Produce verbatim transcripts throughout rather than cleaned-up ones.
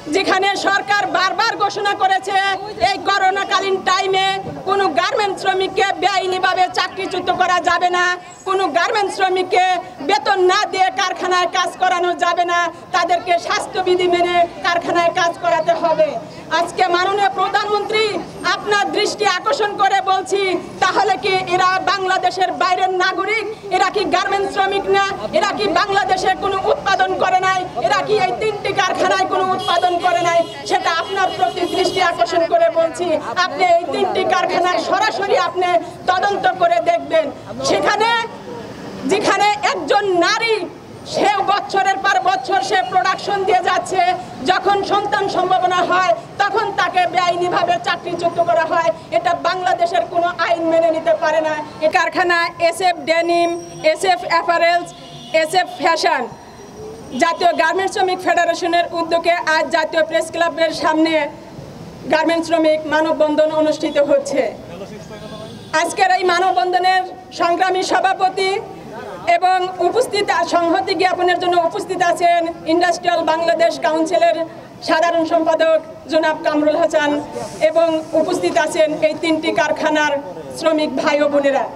যেখানে সরকার বারবার ঘোষণা করেছে এই করোনাকালীন টাইমে কোনো গার্মেন্টস শ্রমিককে বেআইনিভাবে চাকরিচ্যুত করা যাবে না, কোনো গার্মেন্টস শ্রমিককে বেতন না দিয়ে কারখানায় কাজ করানো যাবে না, তাদেরকে স্বাস্থ্যবিধি মেনে কারখানায় কাজ করাতে হবে। আজকে মাননীয় প্রধানমন্ত্রী আপনার দৃষ্টি আকর্ষণ করে বলছি, তাহলে কি এরা বাংলাদেশের বাইরের নাগরিক? এরা কি গার্মেন্টস শ্রমিক না? এরা কি বাংলাদেশে কোনো উৎপাদন করে নাই? এরা কি এই তিনটি কারখানায় কোনো উৎপাদন করে নাই? সেটা আপনার প্রতি দৃষ্টি আকর্ষণ করে বলছি, আপনি এই তিনটি কারখানায় সরাসরি আপনি তদন্ত করে দেখবেন। সেখানে যেখানে একজন নারী সে বছরের পর বছর সে প্রোডাকশন দিয়ে যাচ্ছে, যখন সন্তান সম্ভাবনা হয় তখন তাকে বেআইনিভাবে চাকরিচ্যুত করা হয়, এটা বাংলাদেশের কোনো আইন মেনে নিতে পারে না। এই কারখানা S F denim, S F apparels, S F fashion জাতীয় গার্মেন্টস শ্রমিক ফেডারেশনের উদ্যোগে আজ জাতীয় প্রেস ক্লাবের সামনে গার্মেন্টস শ্রমিক মানববন্ধন অনুষ্ঠিত হচ্ছে। আজকের এই মানববন্ধনের সংগ্রামী সভাপতি এবং উপস্থিত সংহতি জ্ঞাপনের জন্য উপস্থিত আছেন ইন্ডাস্ট্রিয়াল বাংলাদেশ কাউন্সিলের সাধারণ সম্পাদক জনাব কামরুল হাসান এবং উপস্থিত আছেন এই তিনটি কারখানার শ্রমিক ভাই ও বোনেরা।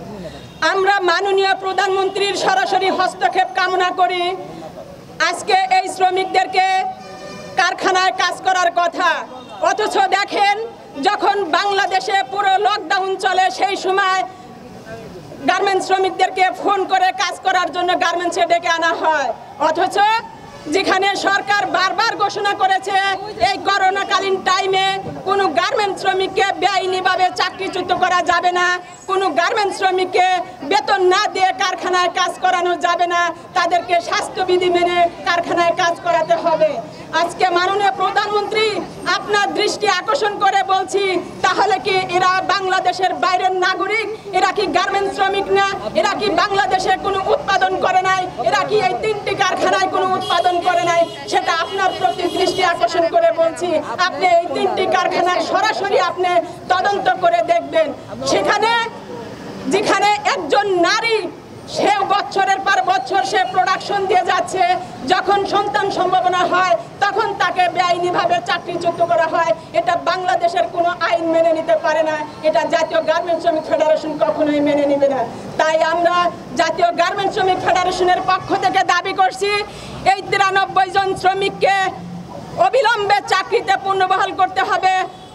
আমরা মাননীয় প্রধানমন্ত্রীর সরাসরি হস্তক্ষেপ কামনা করি। আজকে এই শ্রমিকদেরকে কারখানায় কাজ করার কথা, অথচ দেখেন যখন বাংলাদেশে পুরো লকডাউন চলে সেই সময় গার্মেন্টস শ্রমিকদেরকে ফোন করে কাজ করার জন্য গার্মেন্টসে ডেকে আনা হয়, অথচ যেখানে সরকার বারবার ঘোষণা করেছে এই করোনাকালীন টাইমে কোনো গার্মেন্টস শ্রমিককে বেআইনিভাবে চাকরিচ্যুত করা যাবে না, কোনো গার্মেন্টস শ্রমিককে বেতন না দিয়ে কারখানায় কাজ করানো যাবে না, তাদেরকে স্বাস্থ্যবিধি মেনে কারখানায় কাজ করাতে হবে। আজকে মাননীয় প্রধানমন্ত্রী আপনার দৃষ্টি আকর্ষণ করে বলছি, তাহলে কি এরা বাংলাদেশের বাইরের নাগরিক? এরা কি গার্মেন্টস শ্রমিক না? এরা কি বাংলাদেশে কোনো উৎপাদন করে নাই? এরা কি এই তিনটি কারখানায় কোনো উৎপাদন করে নাই? সেটা আপনার প্রতি দৃষ্টি আকর্ষণ করে বলছি, আপনি এই তিনটি কারখানায় সরাসরি আপনি তদন্ত করে দেখবেন। সেখানে যেখানে একজন নারী সে বছরের পর বছর সে প্রোডাকশন দিয়ে যাচ্ছে, যখন সন্তান সম্ভাবনা হয় তখন তাকে বেআইনিভাবে চাকরিচ্যুত করা হয়, এটা বাংলাদেশের কোনো আইন মেনে নিতে পারে না, এটা জাতীয় গার্মেন্টস শ্রমিক ফেডারেশন কখনোই মেনে নেবে না। তাই আমরা জাতীয় গার্মেন্টস শ্রমিক ফেডারেশনের পক্ষ থেকে দাবি করছি, এই তিরানব্বই জন শ্রমিককে অবিলম্বে চাকরিতে পুনর্বহাল করতে হবে।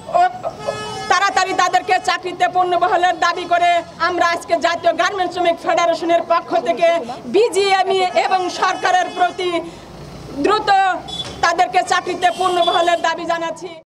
তাড়াতাড়ি তাদেরকে চাকরিতে পুনর্বহালের দাবি করে আমরা আজকে জাতীয় গার্মেন্টস শ্রমিক ফেডারেশনের পক্ষ থেকে বিজিএমই এবং সরকারের প্রতি দ্রুত তাদেরকে চাকরিতে পুনর্বহালের দাবি জানাচ্ছি।